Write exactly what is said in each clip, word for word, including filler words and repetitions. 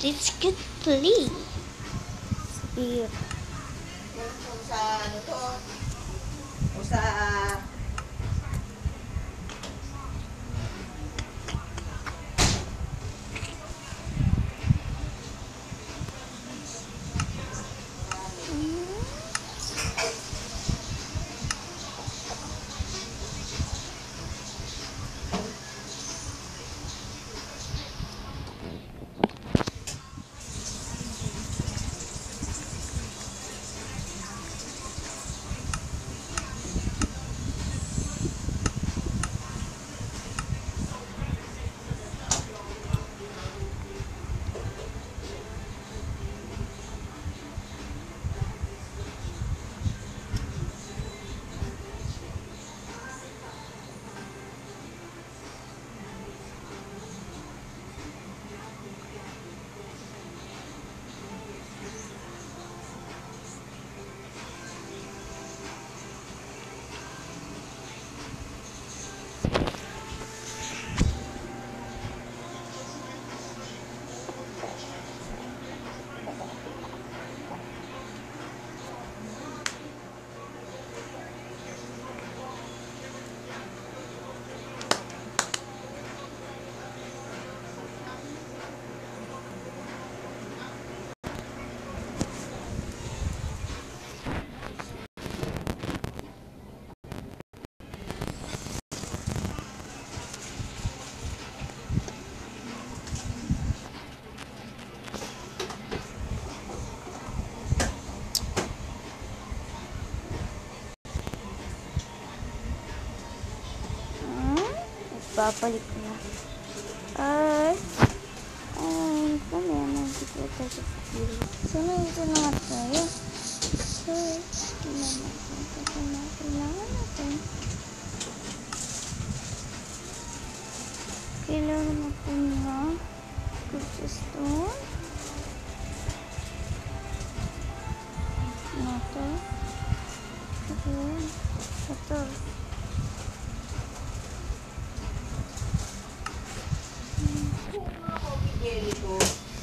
Let's get play. Spear. Kung sa ano to, o sa Babalik na. Ay. Ay. Kami ang nagkita tayo sa kilo. So, nandito na nga tayo. So, kailangan natin. Kailangan natin. Kailangan natin na stone. Ito. Ito. Ito. jelly ko.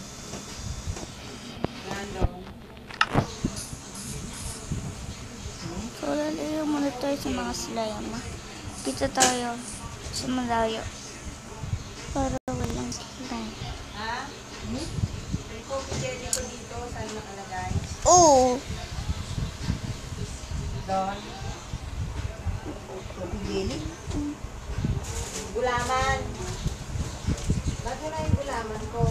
Random. So, lalayo muna tayo sa mga slime. Kita tayo sa malayo. Para walang slime. Ha? May coffee jelly ko dito. Saan nakalagay? Oo. Doon. Coffee jelly? Gulaman. Bago na yung gulaman ko.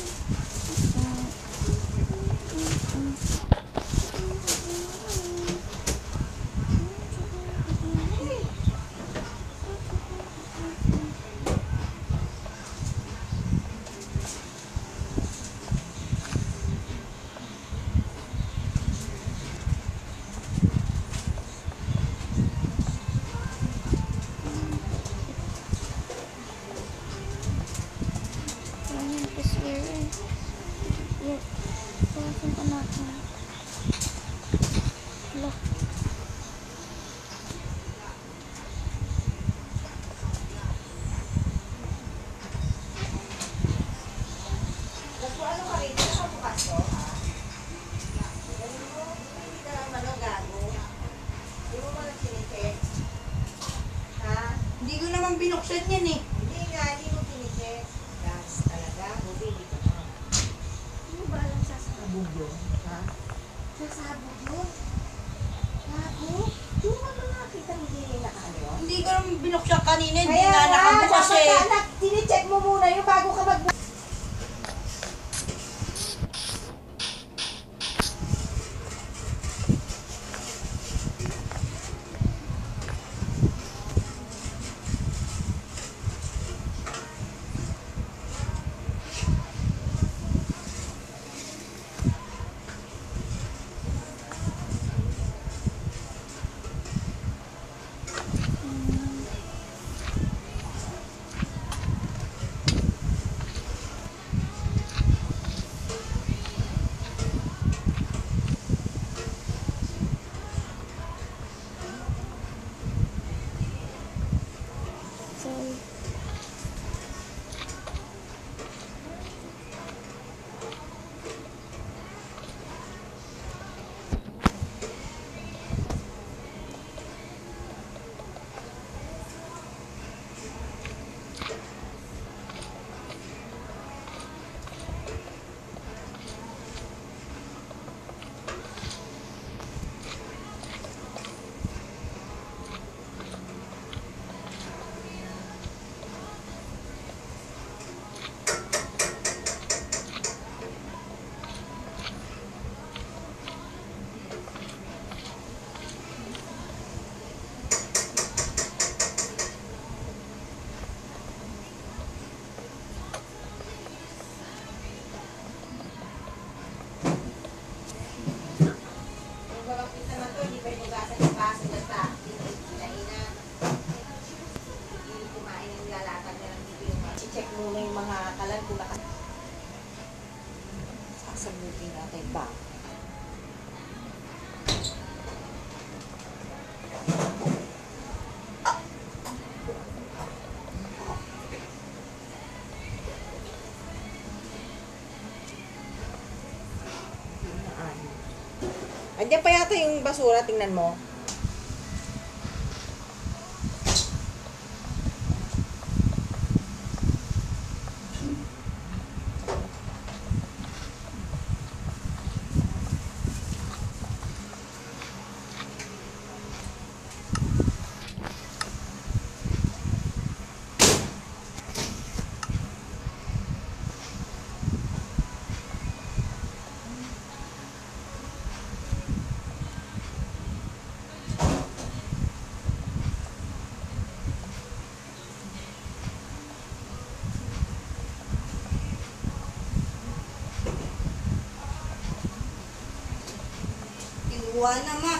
Hindi ko naman binuksan yan eh. Hindi nga, hindi mo pinicheck. Gas talaga. Bubili ka na. Hindi mo ba alam sasabog yun? Ha? Sasabog yun? Bago? Yung mga nakita hindi nila ano yun? Hindi ko naman binuksan kanina. Hindi Kaya na nga, nakabukas dapat eh. ka, anak, tinicheck mo muna yung bago ka mag- nakakalan kung naka... Sasabutin natin ba? Andiyan pa yata yung basura, tingnan mo. Iwa na, ma.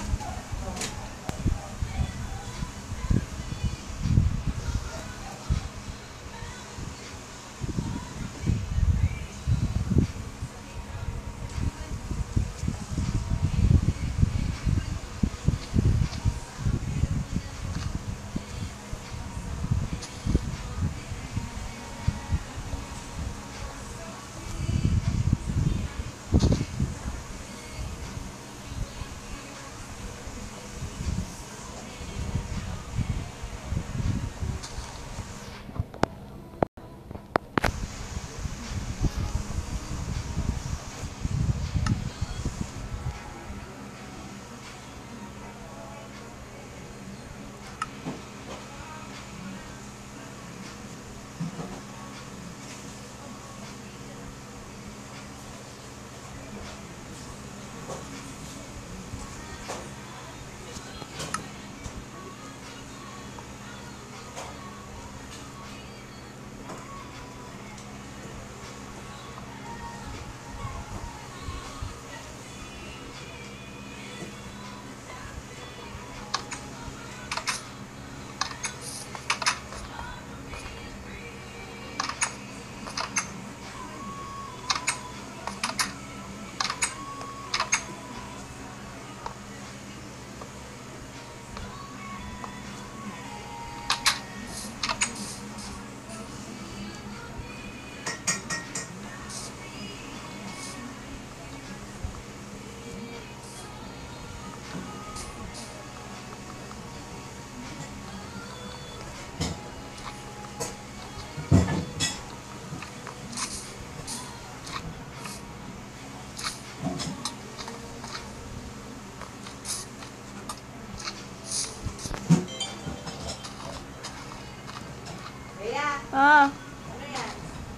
Ah. Ano yan?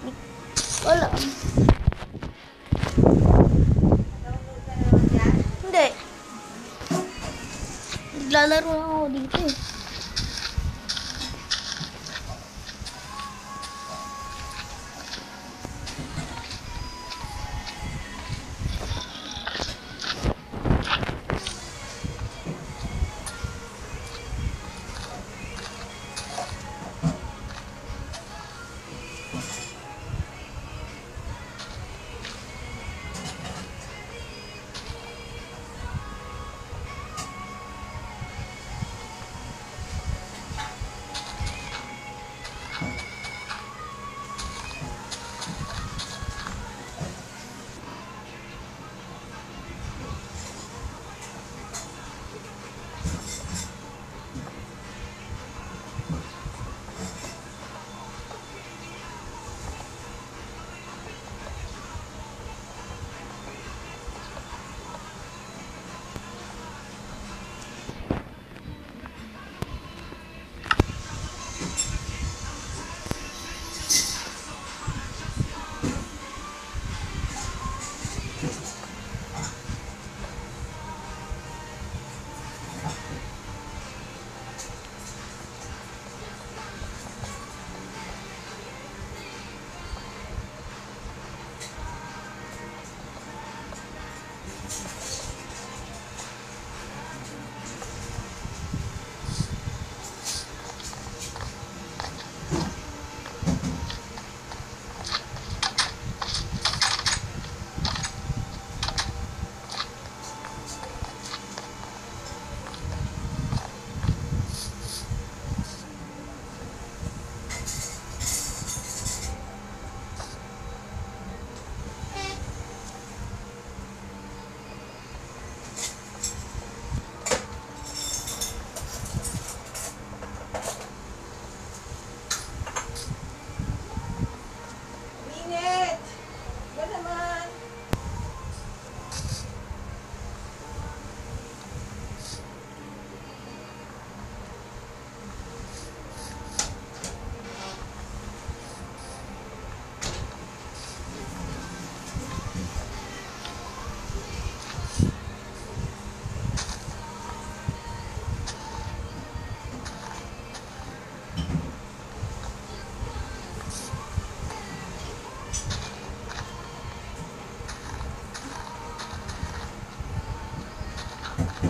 Wala. Download ka naman yan? Hindi. Naglalaro lang ako dito eh.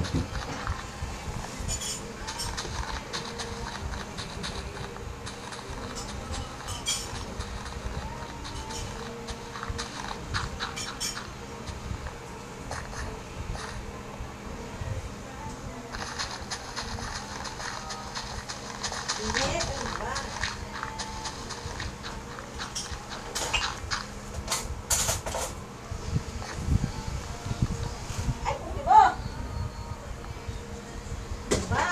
Hindi, ano ba? Ay, puti mo! Ba?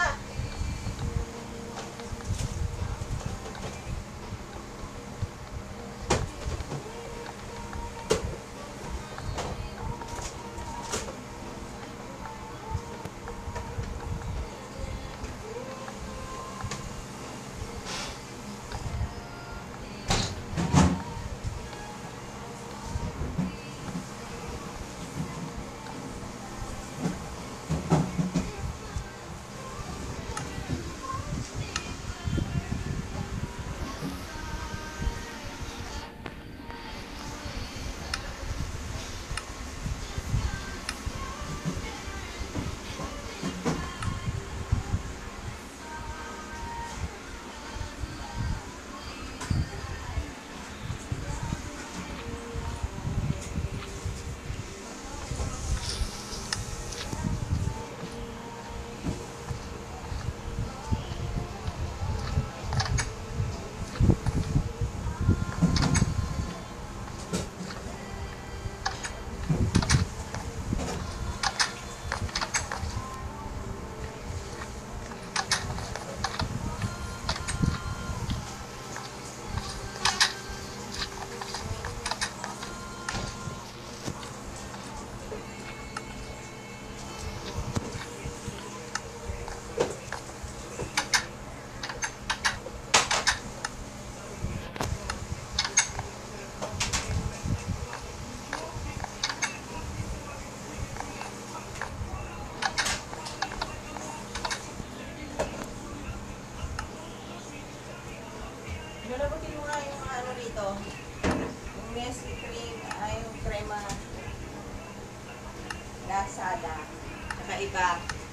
Lalabutin mo nga yung ano rito. Yung Nestle cream, ay yung crema Lazada. Kakaiba.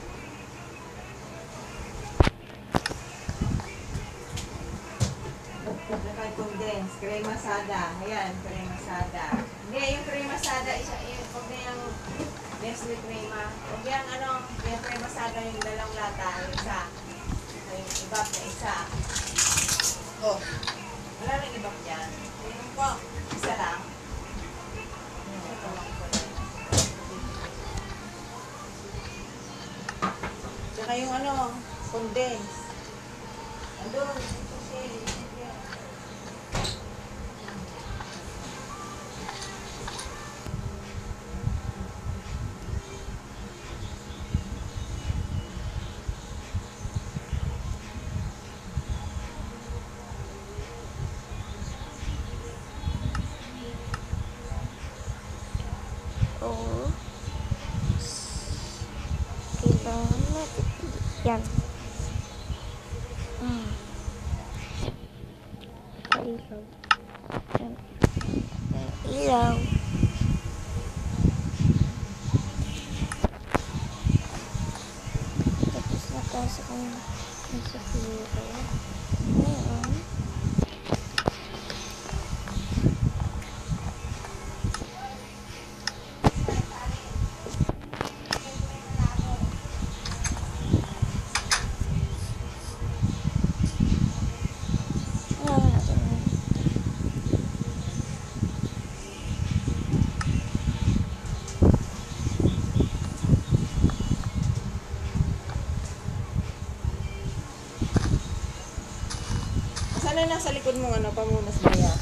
Saka condense, crema sada. Ayan, crema sada. Hindi, yung crema sada, isa, yung, huwag na yung Nestle crema. Huwag yung ano, yung crema sada, yung dalawang lata, yung isa. Yung iba na isa. Oh. Wala nang ibang dyan. Tingnan po. Isa lang. Ito lang po. Tsaka yung ano, condense. Andun. Ito siya. Oo. Kailangan natin yan. Hmm. Ilaw. Yan. Ilaw. Tapos napasok ang nasa pilo. Ngayon. Sana nasa likod mong ano, pamunas ba yan?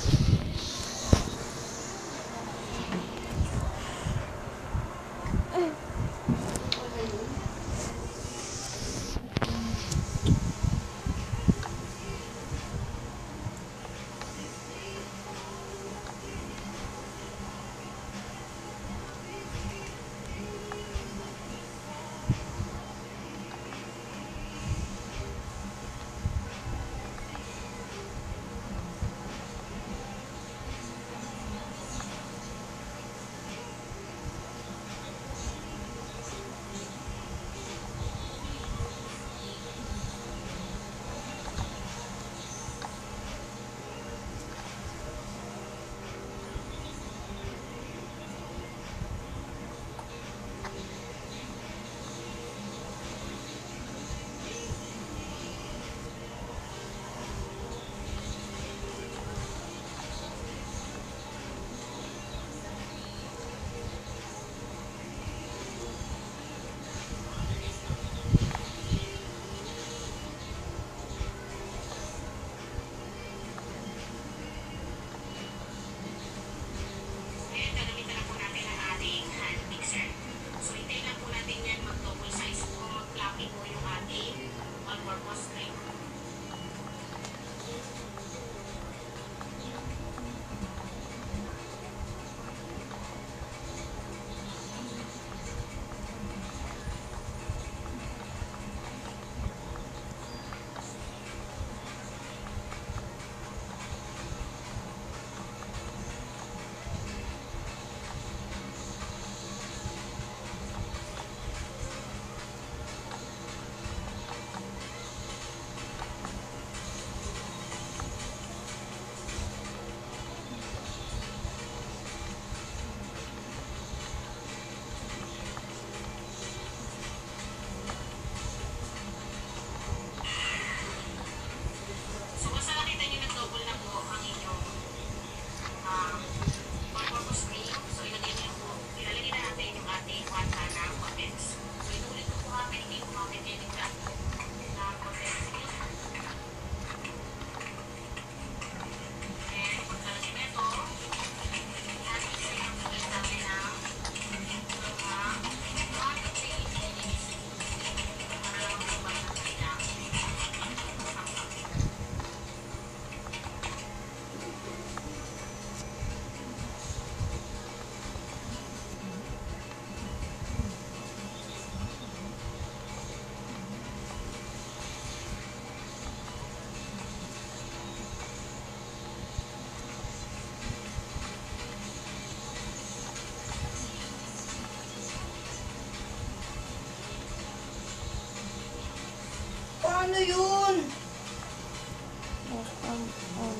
Ano yun? Yes, um, um.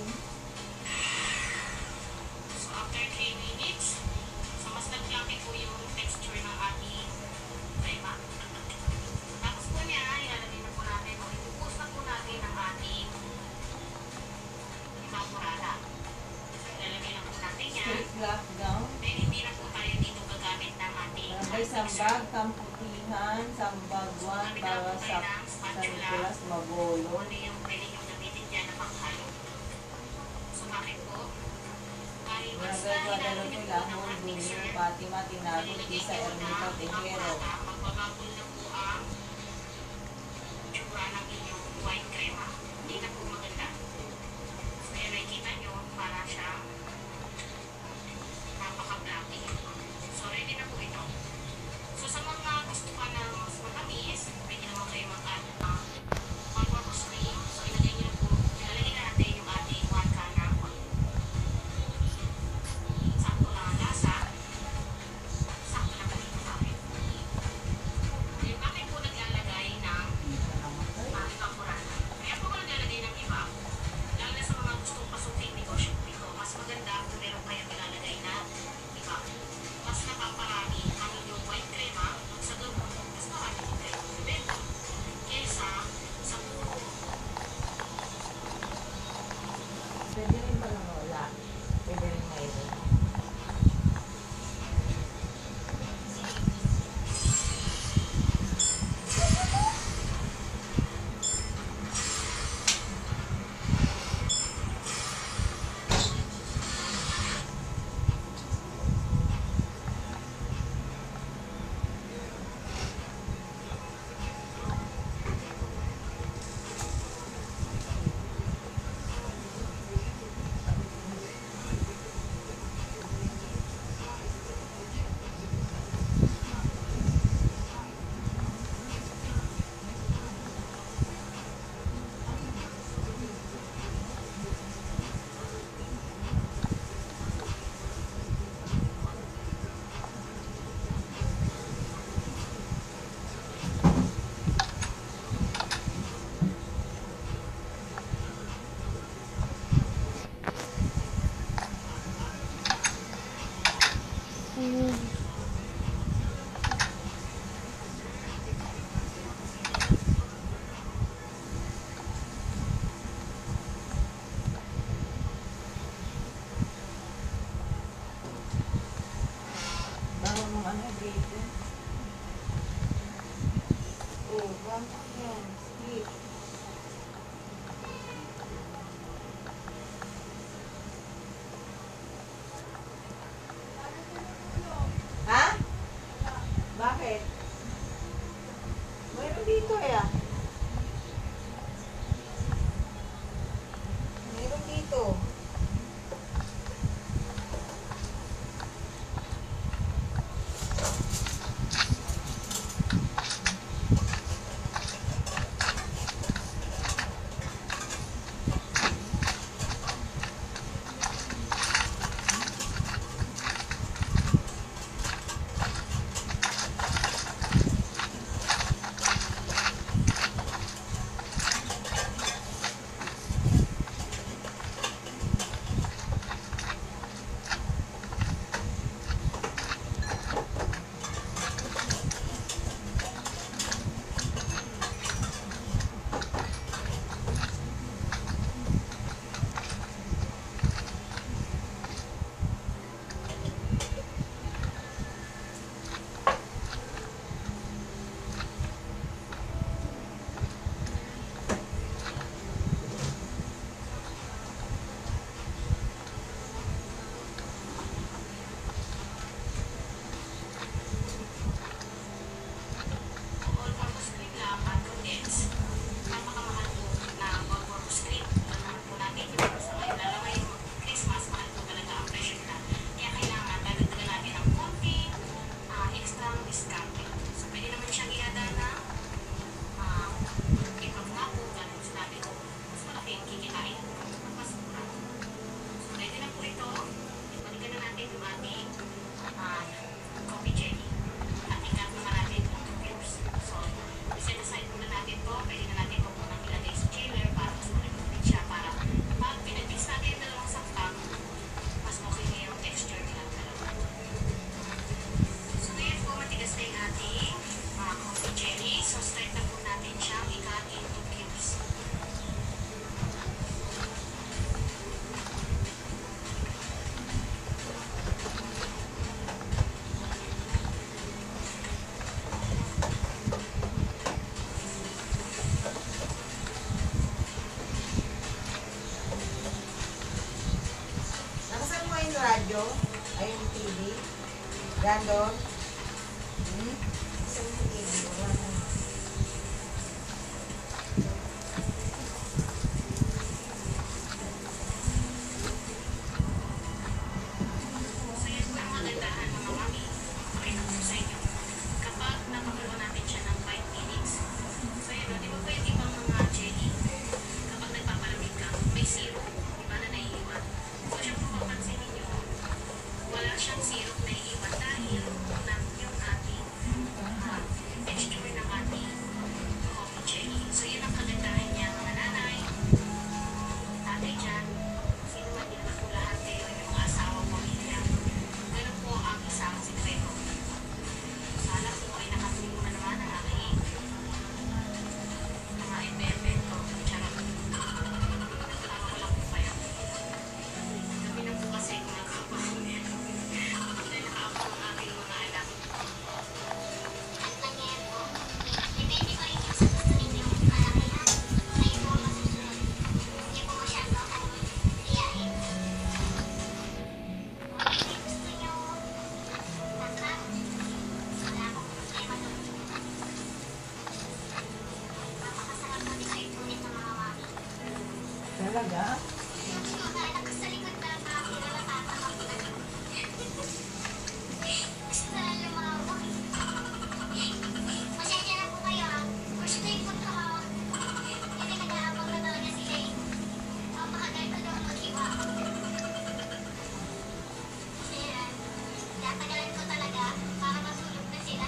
So after three minutes, so mas nag-fluffy po yung texture ng ating crema. Tapos po niya, ilalagay na po natin o ibubuhos na po natin ang ating evaporada. Ilalagay na po natin yan. Straight black gown. Then hindi na po tayo dito gagamit ng ating Barangay Sambag, Kamputihan, Sambag one, para sa Santulas, Mabolo. Kung ano yung pwede yung gamitin dyan na panghalo. So bakit po? Dahil once na Barangay ilalagay Guadalupe, po ng Lahon, ating Dulo, mixer, Fatima, Tinagot, Tisa, Ermita, Tejero. magbababol na po ang tsura ng inyong white crema. Hindi na po maganda. So yan, nakikita nyo, para siyang napaka-fluffy. So ready na po ito. So sa mga gusto pa ng mas matamis, pwede naman kayo mag-add ng all-purpose cream. So ilagay nyo na po, ilalagay na natin yung ating one can na sakto lang ang lasa. Sakto lang po dito sa akin. Yung akin po naglalagay ng ating kampurana. Kaya po ko naglalagay ng iba, lalo na sa mga gustong pasukin negosyo po ito, mas maganda kung meron kayong ilalagay na iba. Mas napaparami ang inyong white crema at sa gamot, mas marami din kayo bibenta kaysa sa puro. Pwede rin pa lang wala. Pwede rin mayroon. Ayun. Bago mong ano, dito. Oh, one yan. Split. Ha? Bakit? Mayroon dito eh ah. Mayroon dito. radyo? Ay, yung T V? Gandon? Hmm? Saan yung T V? Wala na. So yun po ang magandahan mga mami. Pakita ko sa inyo. Kapag napakuluan natin siya ng five minutes, so yun, no, di ba po yung ibang mga jelly, kapag nagpapalamig ka, may syrup, di ba na naiiwan? So siya po mapansin ninyo, wala siyang syrup na iiwan dahil ng yung ating uh, texture ng ating coffee jelly. So yun ang kagandahan niya mga nanay, tatay dyan, sino man din naman po lahat kayo, yung mga asawa, pamilya. Ganun po ang isang sikreto. Sana po ay nakasing mo na naman ang aking mga ebe-ebento. Charot. Nagtawa ko lang po kayo. Gabi na po kasi kung nagkapasunit. Dahil nakaabot ang aking mga anak. At nangyayari po, depende pa rin yung sa gusto ninyong kalakihan. Kayo po ang masusunod. Hindi po masyado ang iyahin. Kung gusto nyo, tangkap, wala akong problema doon. Napakasarap na di kayo tunit ng mga mami. Talaga? Yung sinunganak sa likod na mami na natatakap na nyo. Gusto na lang lumawak. Pasensya na po kayo ha. First day po ito ha. Hindi nag-aabang na talaga sila eh. Mapakagal ko doon mag-iwa. Kasi yan, tatagalan ko talaga para masulog na sila.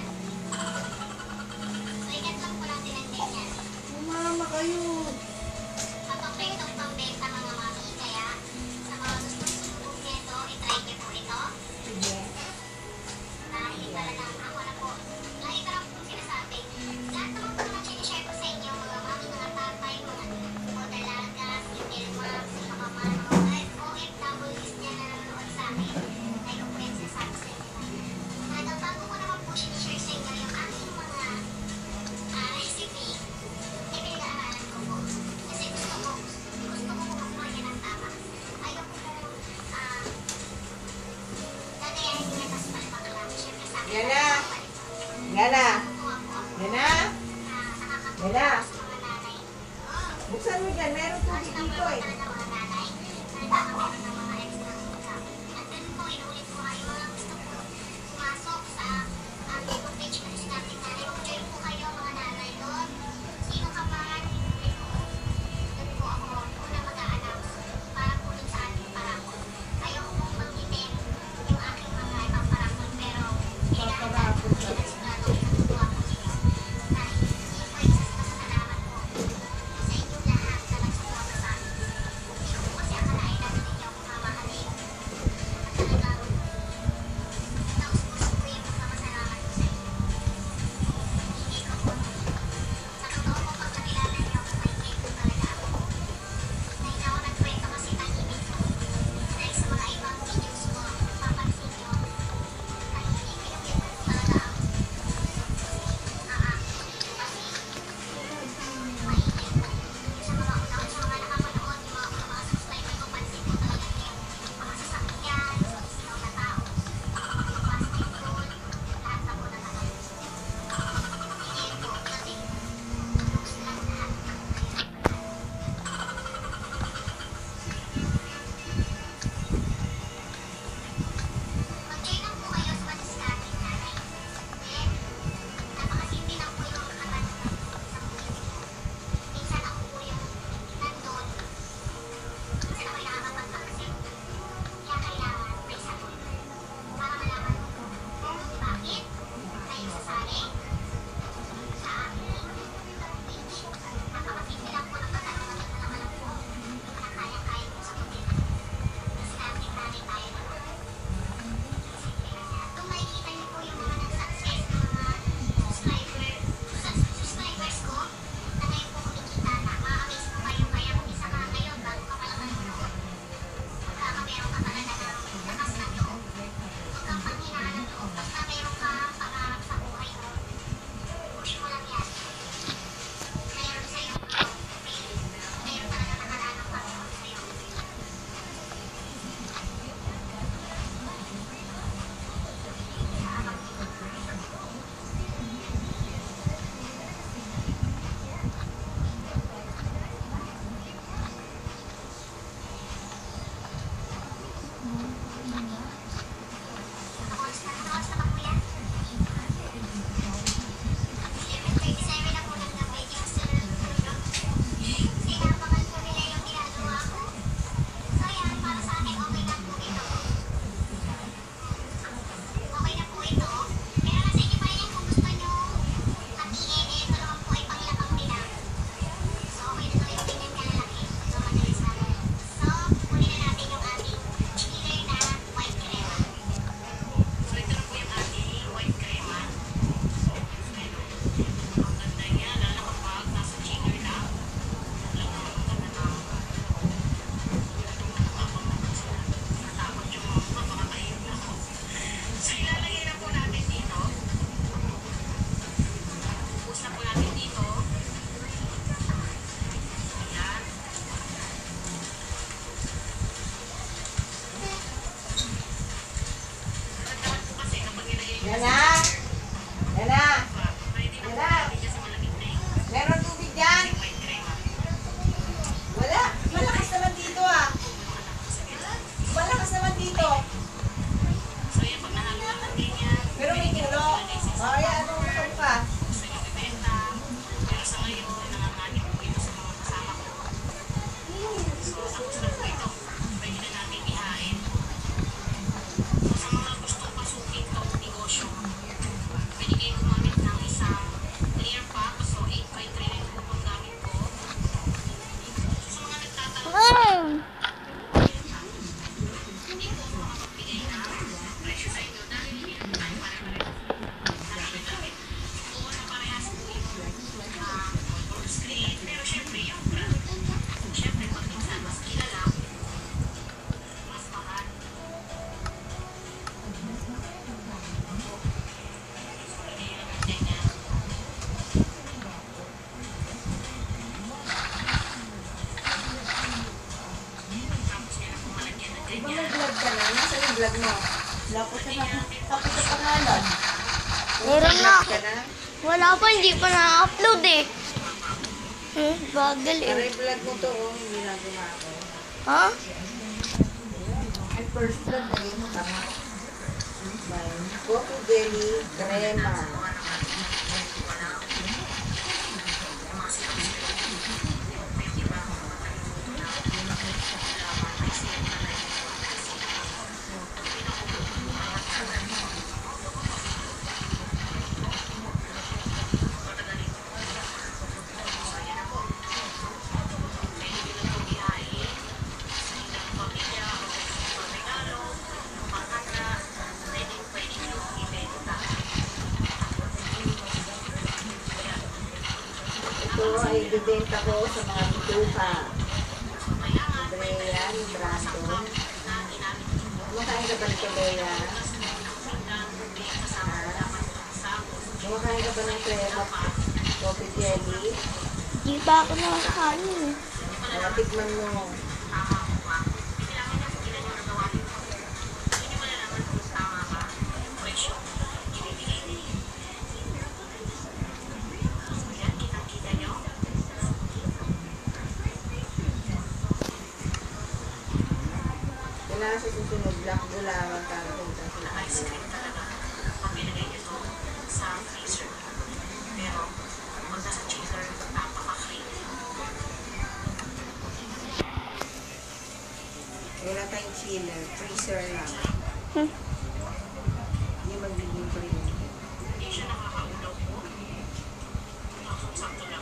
So ikat lang po natin ang ganyan. Umama kayo. Mapapretong pambenta mga mami, kaya sa mga gustong sumubok nito, itry niyo po ito. Sige. Dahil talagang ako na po. Lagi ko lang po sinasabi. Lahat naman po naman sinishare ko sa inyo, mga mami, mga tatay, mga o dalaga, single moms, mga mga O F Ws niya na nanonood sa akin. Lagi ko po yan sinasabi sa inyo. Hanggang bago ko naman po sinishare sa inyo yung aking mga ah, recipe, eh pinag-aaralan ko po. Kasi gusto ko, gusto ko kumakuha niya ng tama. Ayoko po, ah, gagayahin niya tapos palibak lang. Siyempre sa akin, Yan na. Yan na. kuha po. Yan na. Ah, nakakatuwa Yan na. sa mga nanay. Buksan mo dyan. Meron Kasi tubig number dito one eh. talaga mga nanay, na nagkakaroon ng mga extra income. At ganun po, inulit ko nga yung mga gusto po pumasok sa ating page na sinating nanay. Mag-join po kayo mga nanay doon. Sino ka man, inulit ko. Doon po ako una mag-a-announce para po dun sa ating parapon. Ayoko pong mag-itin yung aking mga ibang parapon, pero kailangan po sila sigurado Yan na. Yan na. Yan na. Meron tubig dyan. Wala. Malakas naman dito ah. Malakas naman dito. Pero may kilo. Ay, anong utong ka? Ay! Di ba may vlog ka na? Nasaan yung vlog mo? Lapot ka na. Tapos sa pangalan. Meron na. Vlog ka na? Wala pa, hindi pa na-upload eh. Hmm, bagal eh. Aray vlog mo to, oh. Hindi na gumako. Ha? Ay, first vlog na yun. Tama. Coffee jelly, crema. Ito ay ibibenta ko sa mga bituka. Andrea, Brandon. Kumakain ka ba nito, Bea? Kumakain ka ba ng crema coffee jelly? Hindi pa ako nakakain eh. Mga tikman mo. Kailangan sa susunod, black gulaman para punta sila. Ice cream talaga. Pag nilagay niyo ito sa freezer. Pero, pag nasa chiller, napaka-creamy. Wala tayong chiller, freezer lang. Hmm. Hindi magiging cream. Hindi siya nakakaulaw po. Sakto lang.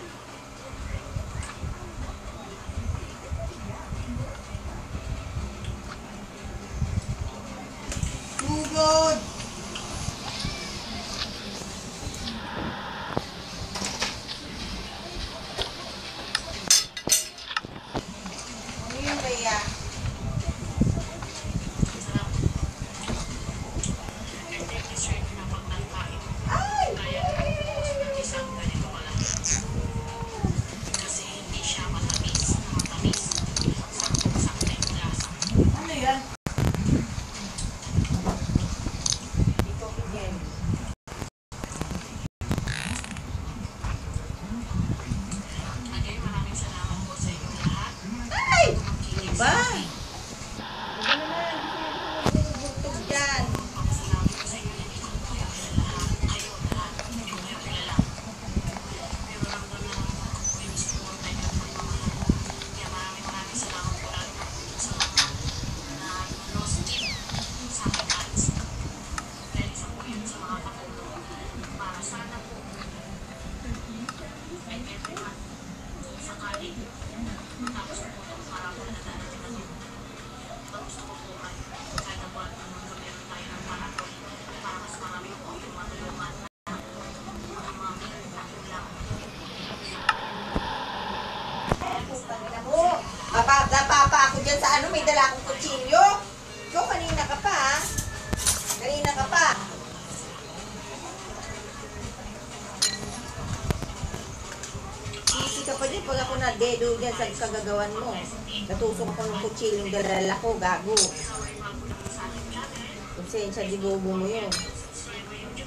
Tugod! Ano yun, Bea? Ito yung dessert na pag nagkain. Ay! Kaya, isang ganito pala. Kasi hindi siya matamis. Matamis. Sakto-sakto yung lasa. Ano yan? Ito ko yan. Again, maraming salamat po sa inyong lahat. Ay! Makinig Ba? sa akin. Ano na? Bugtog dyan. Salamat po sa inyo na dito po kayo lahat. Kayo lahat. Medyo kayo kilala. Pero ramdam na lang po po yung support na inyo po yung mga. Kaya maraming maraming salamat po lalo na po sa mga na lost tip sa aking ads. Dahil isa po yun sa mga katulong para sana po ay everyone sakali matapos po itong parabol na darating na ito. Gusto ko po ay kahit na po at magkameron tayo ng parabol para mas marami po yung matulungan na ang mga may kulang. Putangina mo. Papa, napapa ako dyan sa ano, may dala akong kutsilyo. So, kanina ka pa, ha? Kanina ka pa. Easy ka pa din pag ako na-dedo dyan sa kagagawan mo. Natusok ako ng kutsilyong dalala ko, gago. Konsensya, di bobo mo yun.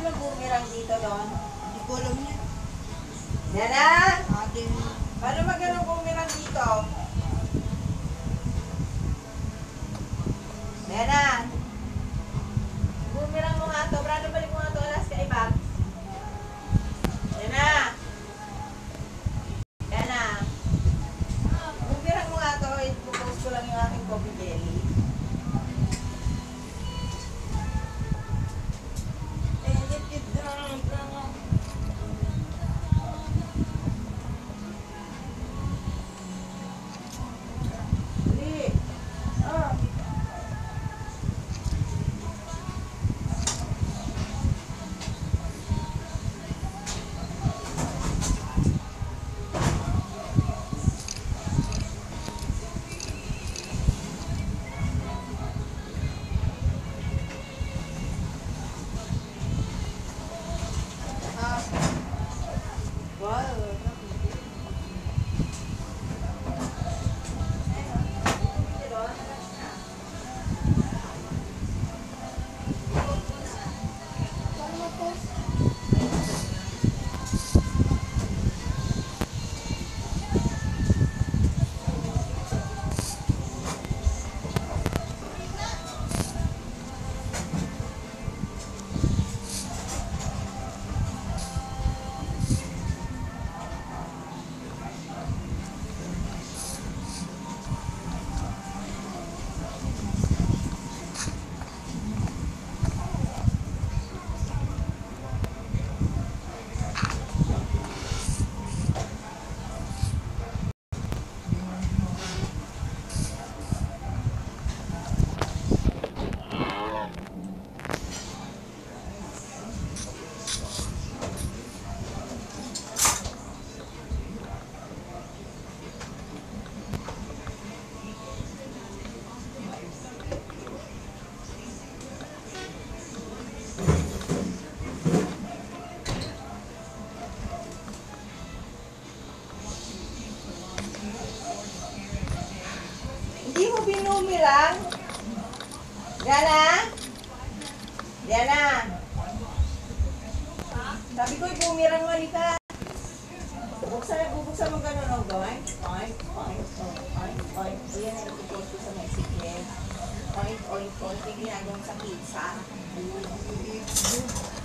mag-boomerang dito doon? Hindi ko alam yan. Diana! Ating Paano mag-ano boomerang dito? Diana! Boomerang mo nga to. Brado, balik mo nga to. Alas ka ibag. Diana! Diana! Boomerang mo nga to. I-post ko lang yung aking coffee jelly. Dali. Ah. Ah. Wow. Hindi mo binumirang? Diana? Diana? Sabi ko, bumirang mo ka. Buksan, bubuksan mo ganun, oh, going. Oink, oink, oink, oink, oink. Ayan na nagpo-post ko sa Mexican. Oink, oink, oink. Yung ginagawa sa pizza.